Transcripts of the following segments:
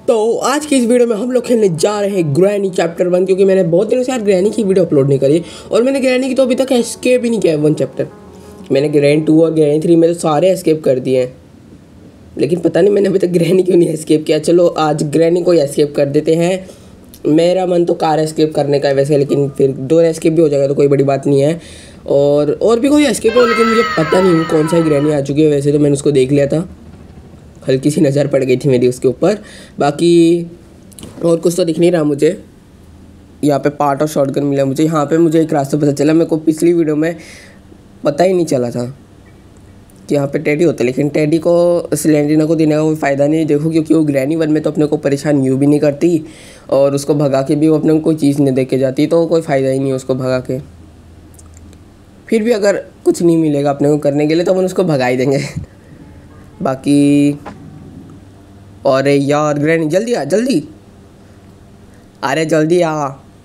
तो आज की इस वीडियो में हम लोग खेलने जा रहे हैं ग्रैनी चैप्टर 1, क्योंकि मैंने बहुत दिनों से यार ग्रैनी की वीडियो अपलोड नहीं करी और मैंने ग्रैनी की तो अभी तक एस्केप ही नहीं किया है 1 चैप्टर। मैंने ग्रैनी 2 और ग्रैनी 3 में तो सारे एस्केप कर दिए हैं, लेकिन पता नहीं मैंने अभी तक ग्रैनी क्यों नहीं एस्केप किया। चलो आज ग्रैनी को एस्केप कर देते हैं। मेरा मन तो कार एस्केप करने का है वैसे, लेकिन फिर 2 एस्केप भी हो जाएगा तो कोई बड़ी बात नहीं है। और भी कोई एस्केप हो, लेकिन मुझे पता नहीं कौन सा ग्रैनी आ चुकी है। वैसे तो मैंने उसको देख लिया था, हल्की सी नज़र पड़ गई थी मेरी उसके ऊपर, बाकी और कुछ तो दिख नहीं रहा मुझे। यहाँ पे पार्ट और शॉटगन मिला मुझे। यहाँ पे मुझे एक रास्ता पता चला, मेरे को पिछली वीडियो में पता ही नहीं चला था कि यहाँ पे टेडी होता है, लेकिन टेडी को सिलेंडरिना को देने का कोई फ़ायदा नहीं देखो, क्योंकि वो ग्रैनी 1 में तो अपने को परेशान यूँ भी नहीं करती और उसको भगा के भी वो अपने को कोई चीज़ नहीं दे के जाती, तो कोई फ़ायदा ही नहीं है उसको भगा के। फिर भी अगर कुछ नहीं मिलेगा अपने को करने के लिए तो अपन उसको भगा ही देंगे। बाकी अरे यार ग्रैनी जल्दी आ, जल्दी अरे जल्दी आ।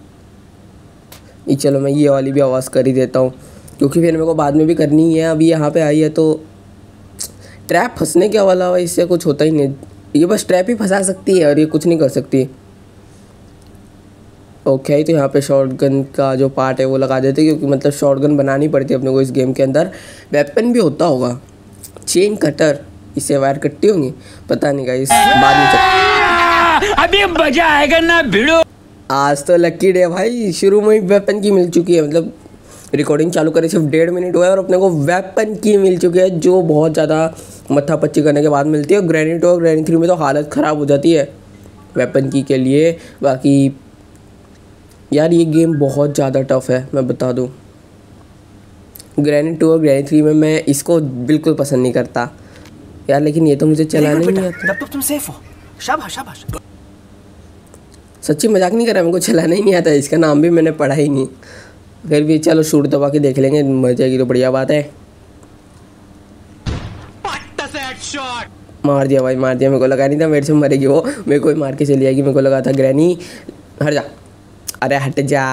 चलो मैं ये वाली भी आवाज़ कर ही देता हूँ, क्योंकि फिर मेरे को बाद में भी करनी ही है। अभी यहाँ पे आई है तो ट्रैप फंसने के वाला हुआ, इससे कुछ होता ही नहीं। ये बस ट्रैप ही फंसा सकती है और ये कुछ नहीं कर सकती। ओके, तो यहाँ पे शॉटगन का जो पार्ट है वो लगा देते हैं, क्योंकि मतलब शॉटगन बनानी पड़ती है अपने को इस गेम के अंदर। वेपन भी होता होगा, चेन कटर, इससे वायर कट्टी होंगी, पता नहीं गाइस, बाद में अभी मजा आएगा ना भिड़ो। आज तो लकी डे भाई, शुरू में ही वेपन की मिल चुकी है। मतलब रिकॉर्डिंग चालू करे सिर्फ 1.5 मिनट हुआ है और अपने को वेपन की मिल चुकी है, जो बहुत ज़्यादा मत्था पच्ची करने के बाद मिलती है। ग्रैनी 2 और ग्रैनी 3 में तो हालत ख़राब हो जाती है वेपन की के लिए। बाकी यार ये गेम बहुत ज़्यादा टफ है, मैं बता दूँ। ग्रैनी 2 और ग्रैनी 3 में मैं इसको बिल्कुल पसंद नहीं करता यार, लेकिन ये तो मुझे चलाने नहीं आता। तब तुम सेफ हो। शाबाश शाबाश। सच्ची मजाक नहीं कर रहा, मेरे को चलाना ही नहीं आता। इसका नाम भी मैंने पढ़ा ही नहीं, फिर भी चलो शूट दबा के देख लेंगे, मर जाएगी तो बढ़िया बात है। मार दिया भाई, मार दिया। मेरे को लगा नहीं था मेरे से मरेगी वो, मेरे को ही मार के चली जाएगी। मेरे को लगा था ग्रैनी हट जा, अरे हट जा।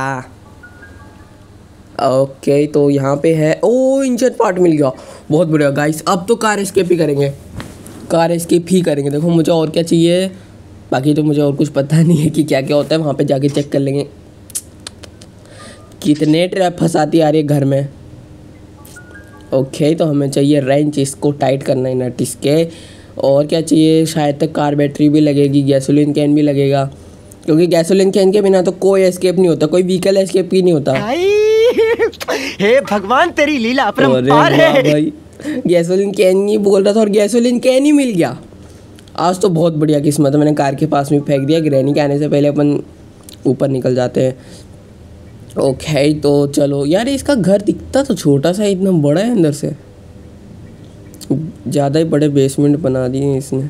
ओके, तो यहाँ पे है, ओ इंजन पार्ट मिल गया, बहुत बढ़िया गाइस। अब तो कार एस्केप ही करेंगे, कार एस्केप ही करेंगे। देखो मुझे और क्या चाहिए, बाकी तो मुझे और कुछ पता नहीं है कि क्या क्या होता है, वहाँ पे जाके चेक कर लेंगे। कितने ट्रैप फंसाती आ रही है घर में। ओके, तो हमें चाहिए रेंच, इसको टाइट करना है नट इसके। और क्या चाहिए, शायद तक कार बैटरी भी लगेगी, गैसोलीन कैन भी लगेगा, क्योंकि गैसोलीन कैन के बिना तो कोई एस्केप नहीं होता, कोई व्हीकल एस्केप ही नहीं होता। हे भगवान तेरी लीला अपरंपार है भाई। गैसोलीन कैन नहीं बोल रहा था और गैसोलीन कैन ही मिल गया। आज तो बहुत बढ़िया किस्मत है, मैंने कार के पास में फेंक दिया। ग्रैनी के आने से पहले अपन ऊपर निकल जाते हैं। ओके, तो चलो यार, इसका घर दिखता तो छोटा सा, इतना बड़ा है अंदर से, ज़्यादा ही बड़े बेसमेंट बना दिए हैं इसने।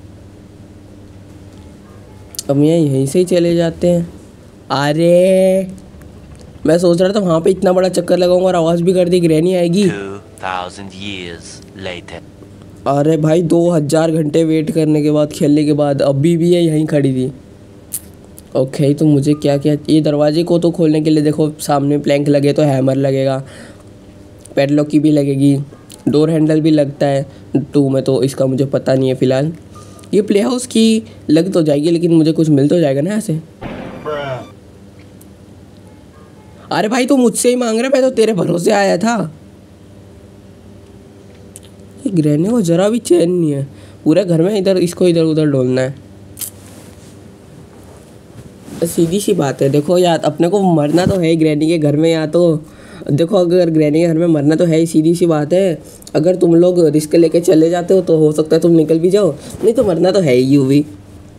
अब यहीं से ही चले जाते हैं। अरे मैं सोच रहा था वहाँ पे इतना बड़ा चक्कर लगाऊंगा और आवाज़ भी कर दी, ग्रैनी आएगी। 2000 years later. अरे भाई 2000 घंटे वेट करने के बाद, खेलने के बाद अभी भी ये यहीं खड़ी थी। ओके, तो मुझे क्या क्या, ये दरवाजे को तो खोलने के लिए देखो सामने प्लैंक लगे तो हैमर लगेगा, पैडलॉक की भी लगेगी, डोर हैंडल भी लगता है 2 में, तो इसका मुझे पता नहीं है फ़िलहाल। ये प्ले हाउस की लग तो जाएगी, लेकिन मुझे कुछ मिल तो जाएगा ना ऐसे। अरे भाई तू मुझसे ही मांग रहा, मैं तो तेरे भरोसे आया था। ये ग्रैनी को जरा भी चैन नहीं है, पूरे घर में इधर इसको इधर उधर डोलना है। सीधी सी बात है, देखो यार अपने को मरना तो है ग्रैनी के घर में, या तो देखो अगर ग्रैनी के घर में मरना तो है ही, सीधी सी बात है। अगर तुम लोग रिस्क लेके चले जाते हो तो हो सकता है तुम निकल भी जाओ, नहीं तो मरना तो है ही यूं भी।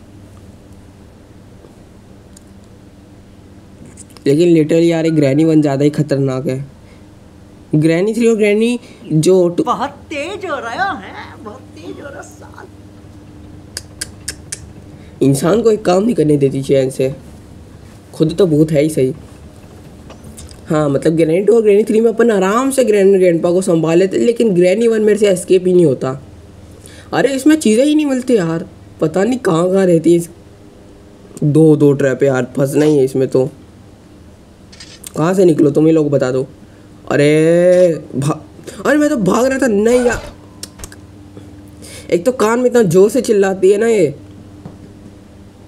लेकिन लिटरली यार ग्रैनी 1 ज़्यादा ही खतरनाक है। ग्रैनी 3 और ग्रैनी जो बहुत तेज हो रहा है, बहुत तेज हो रहा साल। इंसान को एक काम नहीं करने देती चैन से, खुद तो भूत है ही सही। हाँ मतलब ग्रैनी 2 और ग्रैनी 3 में अपन आराम से ग्रैनी ग्रैंडपा को संभाल लेते, लेकिन ग्रैनी 1 मेरे से एस्केप ही नहीं होता। अरे इसमें चीज़ें ही नहीं मिलती यार, पता नहीं कहाँ कहाँ रहती है। 2 ट्रैप यार, फंसना ही है इसमें तो। कहाँ से निकलो तुम ही लोग बता दो। अरे अरे मैं तो भाग रहा था। नहीं यार, एक तो कान में इतना जोर से चिल्लाती है ना ये,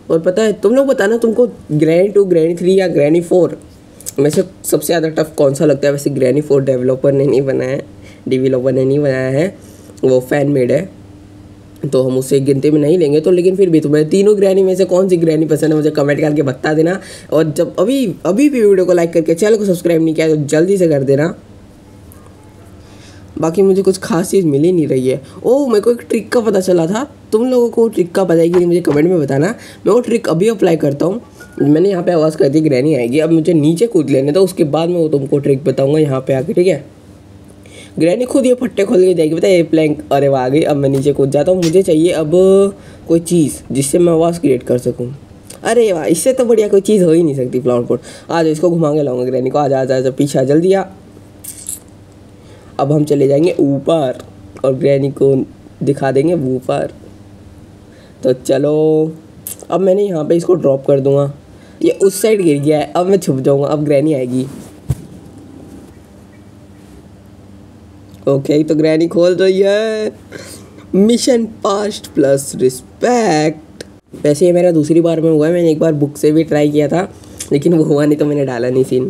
और पता है तुम लोग बताना तुमको ग्रैनी 2, ग्रैनी 3 या ग्रैनी 4 में से सबसे ज़्यादा टफ कौन सा लगता है। वैसे ग्रैनी 4 डेवलपर ने नहीं बनाया है, डेवलपर ने नहीं बनाया है, वो फैन मेड है, तो हम उसे गिनती में नहीं लेंगे। तो लेकिन फिर भी तुम्हें तीनों ग्रैनी में से कौन सी ग्रैनी पसंद है मुझे कमेंट करके बता देना। और जब अभी भी वीडियो को लाइक करके चैनल को सब्सक्राइब नहीं किया तो जल्दी से कर देना। बाकी मुझे कुछ खास चीज़ मिल ही नहीं रही है। ओह मेरे को एक ट्रिक का पता चला था, तुम लोगों को ट्रिक का पता है कि नहीं मुझे कमेंट में बताना। मैं वो ट्रिक अभी अप्लाई करता हूँ। मैंने यहाँ पे आवाज़ कर दी ग्रैनी आएगी, अब मुझे नीचे कूद लेने तो उसके बाद मैं वो तुमको ट्रिक बताऊँगा यहाँ पे आके, ठीक है। ग्रैनी खुद ये फट्टे खोल के जाएगी, पता है ये प्लैंक, अरे वाह आ गई। अब मैं नीचे कूद जाता हूँ। मुझे चाहिए अब कोई चीज़ जिससे मैं आवाज़ क्रिएट कर सकूँ। अरे वाह इससे तो बढ़िया कोई चीज़ हो ही नहीं सकती। फ्लावर पॉट आ जाओ, इसको घुमा के लाऊंगा ग्रैनी को। आ जा पीछे जल्दी आ। अब हम चले जाएंगे ऊपर और ग्रैनी को दिखा देंगे ऊपर। तो चलो अब मैंने यहाँ पे इसको ड्रॉप कर दूँगा, ये उस साइड गिर गया है। अब मैं छुप जाऊँगा, अब ग्रैनी आएगी। ओके तो ग्रैनी खोल रही है। Mission past plus respect. वैसे ये मेरा दूसरी बार में हुआ है, मैंने एक बार बुक से भी ट्राई किया था लेकिन वो हुआ नहीं तो मैंने डाला नहीं सीन।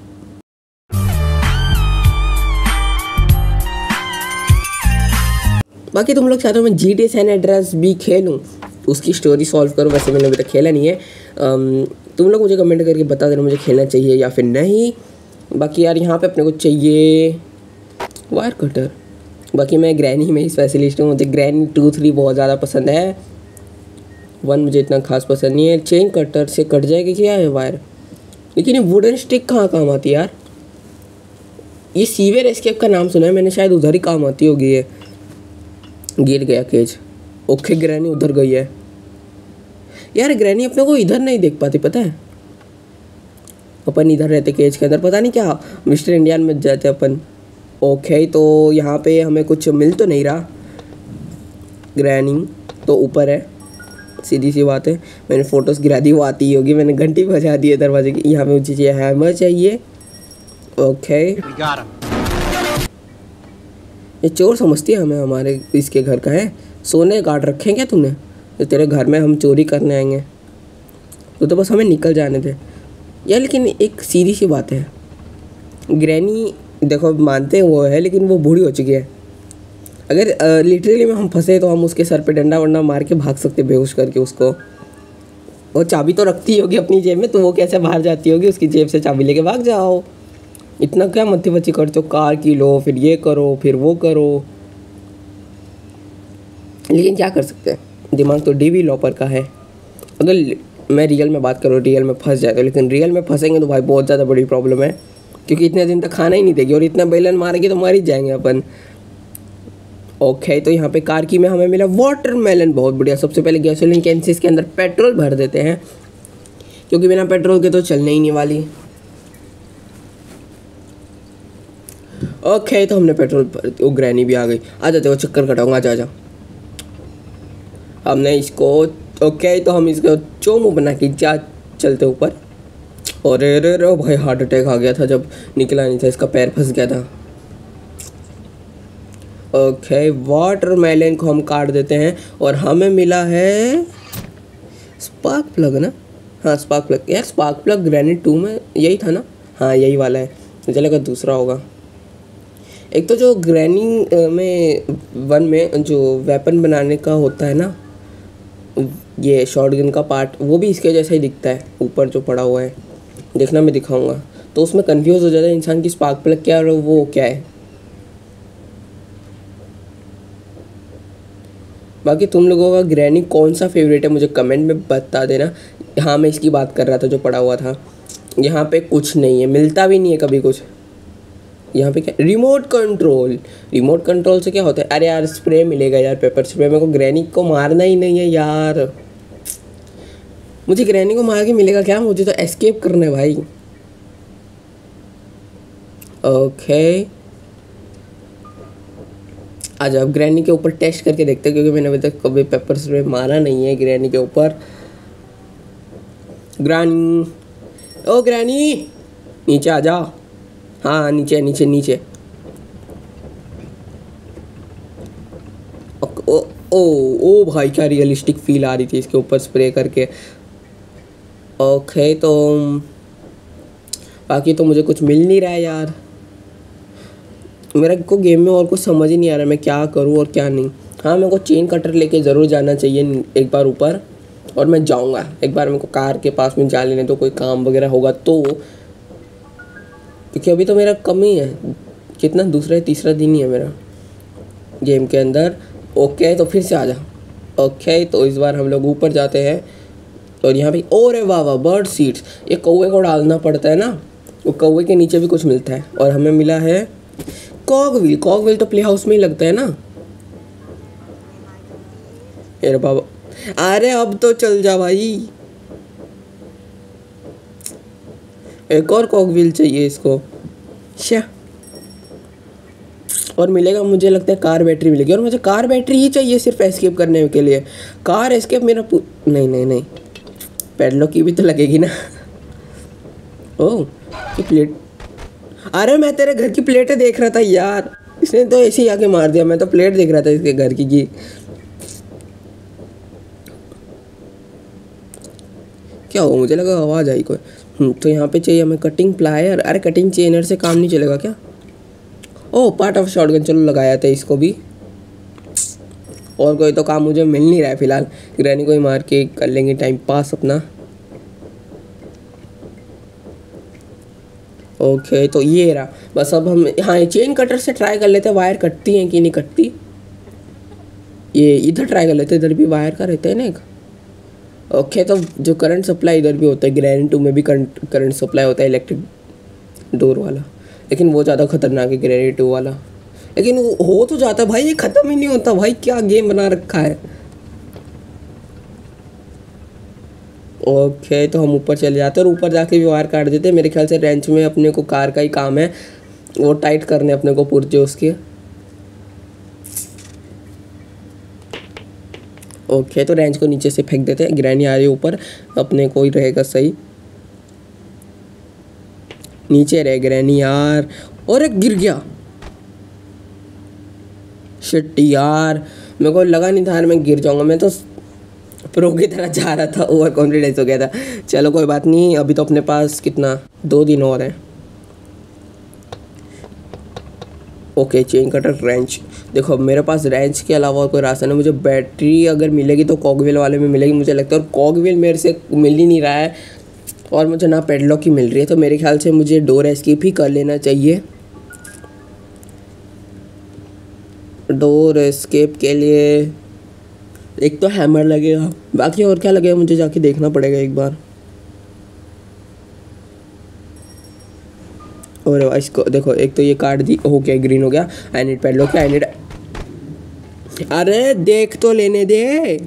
बाकी तुम लोग चाहते हो मैं GTA सैन एंड्रेस भी खेलूँ, उसकी स्टोरी सॉल्व करूँ। वैसे मैंने अभी तक खेला नहीं है। तुम लोग मुझे कमेंट करके बता देना मुझे खेलना चाहिए या फिर नहीं। बाकी यार यहाँ पे अपने को चाहिए वायर कटर। बाकी मैं ग्रैनी में ही स्पेशलिस्ट हूँ, मुझे ग्रैनी 2, 3 बहुत ज़्यादा पसंद है। 1 मुझे इतना खास पसंद नहीं है। चेन कटर से कट जाएगी क्या है वायर, लेकिन ये वुडन स्टिक कहाँ काम आती है यार। ये सीवियर एस्केप का नाम सुना है मैंने, शायद उधर ही काम आती होगी। ये गिर गया केज। ओके ग्रैनी उधर गई है यार। ग्रैनी अपने को इधर नहीं देख पाती पता है, अपन इधर रहते केज के अंदर, पता नहीं क्या मिस्टर इंडियन में जाते अपन। ओके तो यहाँ पे हमें कुछ मिल तो नहीं रहा। ग्रैनी तो ऊपर है, सीधी सी बात है। मैंने फ़ोटोज़ गिरा दी, वो आती ही होगी। मैंने घंटी बजा दी है दरवाजे की। यहाँ पे मुझे चाहिए हैमर चाहिए। ओके ये चोर समझती है हमें, हमारे इसके घर का है। सोने काट रखे हैं क्या तूने, तो तेरे घर में हम चोरी करने आएंगे तो बस हमें निकल जाने दे यार। लेकिन एक सीधी सी बात है, ग्रैनी देखो मानते हैं वो है लेकिन वो बूढ़ी हो चुकी है। अगर लिटरली में हम फंसे तो हम उसके सर पे डंडा वंडा मार के भाग सकते बेहोश करके उसको। वो चाबी तो रखती होगी अपनी जेब में, तो वो कैसे बाहर जाती होगी, उसकी जेब से चाबी लेके भाग जाओ। इतना क्या मत्ती बच्ची करते हो, कार की लो फिर ये करो फिर वो करो। लेकिन क्या कर सकते हैं, दिमाग तो डेवलपर का है। अगर मैं रियल में बात करूँ, रियल में फंस जाए तो, लेकिन रियल में फंसेंगे तो भाई बहुत ज़्यादा बड़ी प्रॉब्लम है, क्योंकि इतने दिन तक खाना ही नहीं देगी और इतना बेलन मारेंगे तो मर ही जाएंगे अपन। ओके तो यहाँ पे कार की में हमें मिला वाटरमेलन, बहुत बढ़िया। सबसे पहले गैसोलीन कैन से इसके अंदर पेट्रोल भर देते हैं, क्योंकि बिना पेट्रोल के तो चलने ही नहीं वाली। ओके तो हमने पेट्रोल भर, वो ग्रैनी भी आ गई। आ जाते, वो चक्कर कटाऊंगा, आ जा। हमने इसको ओके तो हम इसको चोमू बना के जा चलते ऊपर। और रे भाई हार्ट अटैक आ गया था जब निकला नहीं था, इसका पैर फंस गया था। ओके वाटरमेलन को हम काट देते हैं और हमें मिला है स्पार्क प्लग ना। हाँ स्पार्क प्लग यार, स्पार्क प्लग ग्रैनी 2 में यही था ना। हाँ यही वाला है, मुझे लगा दूसरा होगा। एक तो जो ग्रैनी में 1 में जो वेपन बनाने का होता है ना, ये शॉटगन का पार्ट, वो भी इसके जैसा ही दिखता है ऊपर जो पड़ा हुआ है। देखना मैं दिखाऊंगा, तो उसमें कंफ्यूज हो जाता है इंसान की स्पार्क प्लग क्या है और वो क्या है। बाकी तुम लोगों का ग्रैनी कौन सा फेवरेट है मुझे कमेंट में बता देना। हाँ मैं इसकी बात कर रहा था जो पड़ा हुआ था। यहाँ पे कुछ नहीं है, मिलता भी नहीं है कभी कुछ। यहाँ पे क्या, रिमोट कंट्रोल। रिमोट कंट्रोल से क्या होता है, अरे यार स्प्रे मिलेगा यार, पेपर स्प्रे। मेरे को ग्रैनी को मारना ही नहीं है यार, मुझे ग्रैनी को मार के मिलेगा क्या, मुझे तो एस्केप करना है भाई। ओके आज अब ग्रैनी के ऊपर टेस्ट करके देखते हैं, क्योंकि मैंने अभी तक कभी पेपर स्प्रे मारा नहीं है ग्रैनी के ऊपर। ग्रैनी, ओ ग्रैनी नीचे आ जाओ। हाँ नीचे नीचे नीचे। ओ ओ भाई क्या रियलिस्टिक फील आ रही थी इसके ऊपर स्प्रे करके। ओके तो बाकी तो मुझे कुछ मिल नहीं रहा है यार, मेरा को गेम में और कुछ समझ ही नहीं आ रहा मैं क्या करूँ और क्या नहीं। हाँ मेरे को चेन कटर लेके ज़रूर जाना चाहिए एक बार ऊपर, और मैं जाऊँगा एक बार, मेरे को कार के पास में जा लेने तो कोई काम वगैरह होगा तो, क्योंकि अभी तो मेरा कम ही है, कितना दूसरा तीसरा दिन ही है मेरा गेम के अंदर। ओके तो फिर से आ जा। ओके तो इस बार हम लोग ऊपर जाते हैं और यहाँ पे और वाह वाह बर्ड सीड्स, ये कौवे को डालना पड़ता है ना, वो कौवे के नीचे भी कुछ मिलता है। और हमें मिला है कॉगविल, कॉगविल तो प्ले हाउस में ही लगता है ना। अरे बाबा, अरे अब तो चल जा भाई, एक और कॉगविल चाहिए इसको। श्या, और मिलेगा मुझे लगता है कार बैटरी मिलेगी, और मुझे कार बैटरी ही चाहिए सिर्फ एस्केप करने के लिए। कार एस्केप मेरा नहीं नहीं नहीं, पैडलॉक की भी तो लगेगी ना। ओह की प्लेट, अरे मैं तेरे घर की प्लेटें देख रहा था यार, इसने तो ऐसे ही आके मार दिया, मैं तो प्लेट देख रहा था इसके घर की। क्या हो, मुझे लगा आवाज़ आई कोई। तो यहाँ पे चाहिए हमें कटिंग प्लायर। अरे कटिंग चेनर से काम नहीं चलेगा क्या? ओह पार्ट ऑफ शॉटगन, चलो लगाया था इसको भी। और कोई तो काम मुझे मिल नहीं रहा है फिलहाल, ग्रैनी को ही मार के कर लेंगे टाइम पास अपना। ओके तो ये रहा बस, अब हम हाँ चेन कटर से ट्राई कर लेते हैं वायर कटती हैं कि नहीं कटती। ये इधर ट्राई कर लेते हैं, इधर भी वायर का रहता है ना एक। ओके तो जो करंट सप्लाई इधर भी होता है, ग्रैनी 2 में भी करंट सप्लाई होता है इलेक्ट्रिक डोर वाला, लेकिन वो ज़्यादा खतरनाक है ग्रैनी 2 वाला। लेकिन वो हो तो जाता है भाई, ये ख़त्म ही नहीं होता भाई, क्या गेम बना रखा है। ओके तो हम ऊपर चले जाते हैं और ऊपर जाके भी वायर काट देते हैं। मेरे ख्याल से रेंच में अपने को कार का ही काम है, वो टाइट करने अपने को पुर्जे उसके। ओके तो रेंच को नीचे से फेंक देते हैं, ग्रैनी आ रही है ऊपर, अपने को ही रहेगा सही। नीचे रहे ग्रैनी यार, और एक गिर गया। शिट यार, मेरे को लगा नहीं था यार मैं गिर जाऊंगा, मैं तो प्रो की तरह जा रहा था, ओवर कॉन्फिडेंस हो गया था। चलो कोई बात नहीं, अभी तो अपने पास कितना 2 दिन और हैं। ओके चेन कटर रेंच, देखो मेरे पास रेंच के अलावा और कोई रास्ता नहीं। मुझे बैटरी अगर मिलेगी तो कॉगविल वाले में मिलेगी मुझे लगता है, और कॉगविल मेरे से मिल ही नहीं रहा है, और मुझे ना पैडलॉक की मिल रही है। तो मेरे ख्याल से मुझे डोर एस्केप ही कर लेना चाहिए। डोर एस्केप के लिए एक तो हैमर लगेगा, बाकी और क्या लगेगा मुझे जाके देखना पड़ेगा एक बार। और इसको देखो, एक तो ये कार्ड दी हो गया, ग्रीन हो गया। I need padlock, I need, अरे देख तो लेने दे,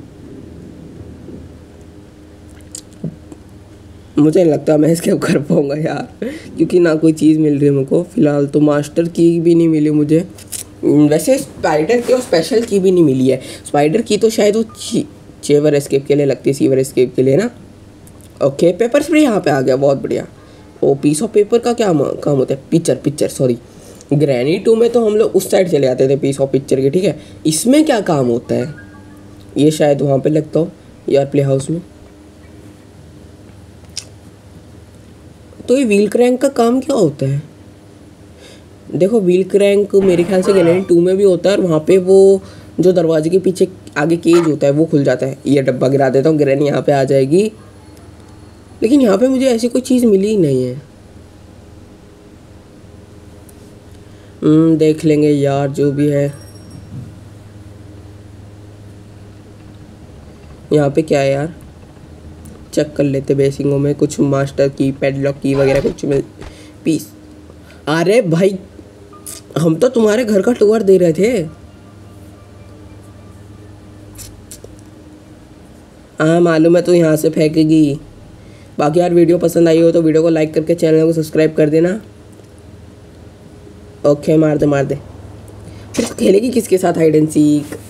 मुझे नहीं लगता मैं इसके कर पाऊंगा यार, क्योंकि ना कोई चीज़ मिल रही है मेरे को फिलहाल। तो मास्टर की भी नहीं मिली मुझे, वैसे स्पाइडर की और स्पेशल की भी नहीं मिली है। स्पाइडर की तो शायद वो चेवर एस्केप के लिए लगती है, सीवर एस्केप के लिए ना। ओके पेपर स्प्रे यहाँ पे आ गया, बहुत बढ़िया। ओ पीस ऑफ पेपर का क्या काम होता है? पिक्चर सॉरी, ग्रैनी 2 में तो हम लोग उस साइड चले जाते थे पीस ऑफ पिक्चर के, ठीक है। इसमें क्या काम होता है? ये शायद वहाँ पे लगता हो यार प्ले हाउस में। तो ये व्हील क्रैंक का काम क्या होता है? देखो व्हील क्रैंक मेरे ख्याल से ग्रैनी 2 में भी होता है, और वहाँ पे वो जो दरवाजे के पीछे आगे केज होता है वो खुल जाता है। ये डब्बा गिरा देता हूँ, ग्रैनी यहाँ पे आ जाएगी, लेकिन यहाँ पे मुझे ऐसी कोई चीज़ मिली ही नहीं है। देख लेंगे यार जो भी है। यहाँ पे क्या है यार, चेक कर लेते बेसिंगों में, कुछ मास्टर की, पैडलॉक की वगैरह कुछ मिल पीस। अरे भाई हम तो तुम्हारे घर का टूर दे रहे थे। हाँ मालूम है, तो यहाँ से फेंकेगी। बाकी यार वीडियो पसंद आई हो तो वीडियो को लाइक करके चैनल को सब्सक्राइब कर देना। ओके मार दे। फिर खेलेगी किसके साथ हाइड एंड सीक?